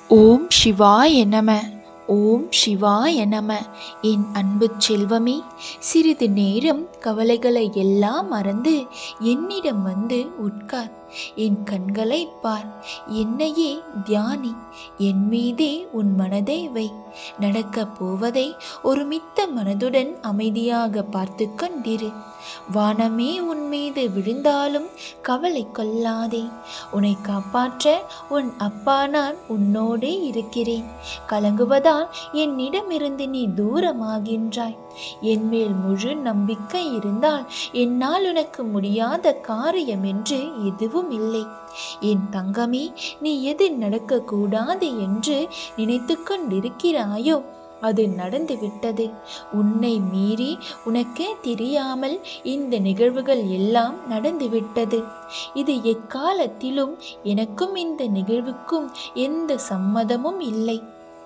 ஓம் சிவாய நம. ஓம் சிவாய நம. என் அன்பு செல்வமே, சிறிது நேரம் கவலைகளை எல்லாம் மறந்து என்னிடம் வந்து உட்கார். என் கண்களை பார், என்னையே தியானி, என் மீதே உன் மனதை வை. நடக்கப் போவதை ஒருமித்த மனதுடன் அமைதியாக பார்த்து கொண்டிரு. வானமே உன் மீது விழுந்தாலும் கவலை கொள்ளாதே. உன்னை காப்பாற்ற உன் அப்பா நான் உன்னோடே இருக்கிறேன். கலங்குவதால் என்னிடமிருந்து நீ தூரமாகின்றாய். என்மேல் முழு நம்பிக்கை இருந்தால் என்னால் உனக்கு முடியாத காரியம் என்று எதுவும் இல்லை. என் தங்கமே, நீ எது நடக்கக்கூடாது என்று நினைத்து கொண்டிருக்கிறாயோ அது நடந்துவிட்டது. உன்னை மீறி உனக்கே தெரியாமல் இந்த நிகழ்வுகள் எல்லாம் நடந்துவிட்டது. இது எக்காலத்திலும் எனக்கும் இந்த நிகழ்வுக்கும் எந்த சம்மதமும் இல்லை.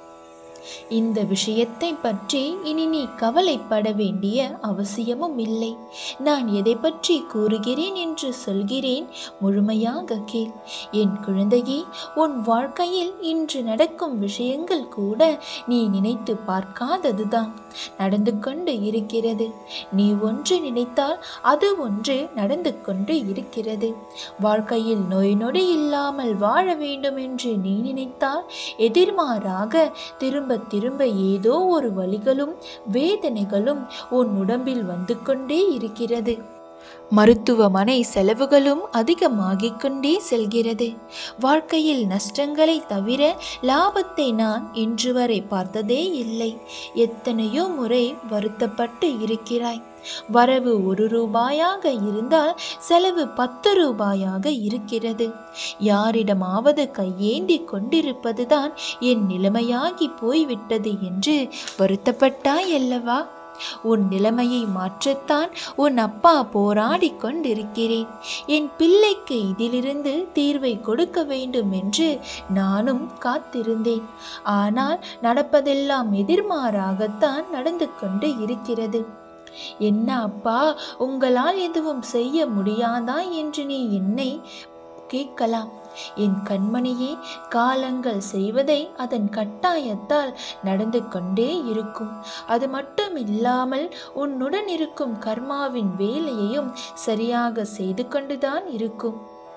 இந்த விஷயத்தை பற்றி இனி நீ கவலைப்பட வேண்டிய அவசியமும் இல்லை. நான் எதை பற்றி கூறுகிறேன் என்று சொல்கிறேன், முழுமையாக கேள். என் குழந்தையே, உன் வாழ்க்கையில் இன்று நடக்கும் விஷயங்கள் கூட நீ நினைத்து பார்க்காததுதான் நடந்து கொண்டு இருக்கிறது. நீ ஒன்று நினைத்தால் அது ஒன்று நடந்து கொண்டு இருக்கிறது. வாழ்க்கையில் நோய் நொடி இல்லாமல் வாழ வேண்டும் என்று நீ நினைத்தால் எதிர்மாறாக திரும்ப திரும்ப ஏதோ ஒரு வலிகளும் வேதனைகளும் உன் உடம்பில் வந்து கொண்டே இருக்கிறது. மருத்துவமனை செலவுகளும் அதிகமாகிக் கொண்டே செல்கிறது. வாழ்க்கையில் நஷ்டங்களை தவிர லாபத்தை நான் இன்று வரை பார்த்ததே இல்லை. எத்தனையோ முறை வருத்தப்பட்டு இருக்கிறாய். வரவு 1 ரூபாயாக இருந்தால் செலவு 10 ரூபாயாக இருக்கிறது. யாரிடமாவது கையேந்தி கொண்டிருப்பதுதான் என் நிலைமையாகி போய்விட்டது என்று வருத்தப்பட்டாய் அல்லவா? உன் நிலைமையை மாற்றத்தான் உன் அப்பா போராடி கொண்டிருக்கிறேன். என் பிள்ளைக்கு இதிலிருந்து தீர்வை கொடுக்க வேண்டும் என்று நானும் காத்திருந்தேன். ஆனால் நடப்பதெல்லாம் எதிர்மாறாகத்தான் நடந்து கொண்டு இருக்கிறது. என்ன அப்பா, உங்களால் எதுவும் செய்ய முடியாதா என்று நீ என்னை கேட்கலாம். என் கண்மணியே, காலங்கள் செய்வதை அதன் கட்டாயத்தால் நடந்து கொண்டே இருக்கும். அது மட்டும் இல்லாமல் உன்னுடன் இருக்கும் கர்மாவின் வேலையையும் சரியாக செய்து கொண்டுதான் இருக்கும்.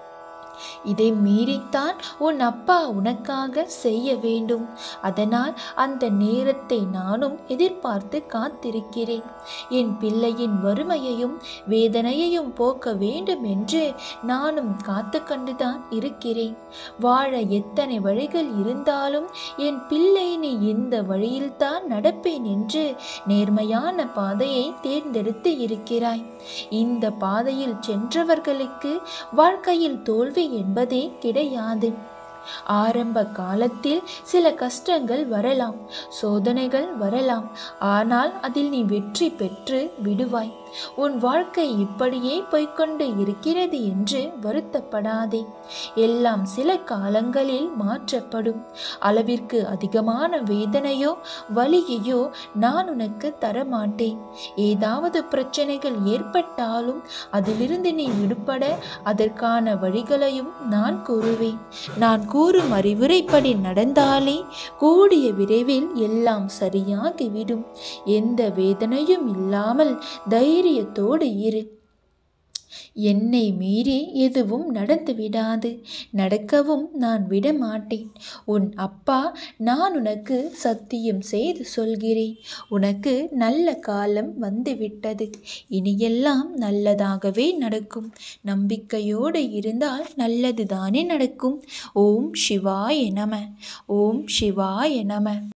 இதை மீறித்தான் உன் அப்பா உனக்காக செய்ய வேண்டும். அதனால் அந்த நேரத்தை நானும் எதிர்பார்த்து காத்திருக்கிறேன். என் பிள்ளையின் வறுமையையும் வேதனையையும் போக்க வேண்டும் என்று நானும் காத்து கொண்டுதான் இருக்கிறேன். வாழ எத்தனை வழிகள் இருந்தாலும் என் பிள்ளை நீ இந்த வழியில்தான் நடப்பேன் என்று நேர்மையான பாதையை தேர்ந்தெடுத்து இருக்கிறாய். இந்த பாதையில் சென்றவர்களுக்கு வாழ்க்கையில் தோல்வி என்பதே கிடையாது. ஆரம்ப காலத்தில் சில கஷ்டங்கள் வரலாம், சோதனைகள் வரலாம். ஆனால் அதில் நீ வெற்றி பெற்று விடுவாய். உன் வாழ்க்கை இப்படியே போய்கொண்டு இருக்கிறது என்று வருத்தப்படாதே. எல்லாம் சில காலங்களில் மாற்றப்படும். அளவிற்கு அதிகமான வேதனையோ வலியையோ நான் உனக்கு தரமாட்டேன். ஏதாவது பிரச்சனைகள் ஏற்பட்டாலும் அதிலிருந்து நீ விடுபட அதற்கான வழிகளையும் நான் கூறுவேன். நான் கூறும் அறிவுரைப்படி நடந்தாலே கூடிய விரைவில் எல்லாம் சரியாகிவிடும். எந்த வேதனையும் இல்லாமல் தைரியத்தோடு இரு. என்னை மீறி எதுவும் நடந்து விடாது, நடக்கவும் நான் விடமாட்டேன். உன் அப்பா நான் உனக்கு சத்தியம் செய்து சொல்கிறேன். உனக்கு நல்ல காலம் வந்துவிட்டது. இனியெல்லாம் நல்லதாகவே நடக்கும். நம்பிக்கையோடு இருந்தால் நல்லதுதானே நடக்கும். ஓம் சிவாய நம. ஓம் சிவாய நம.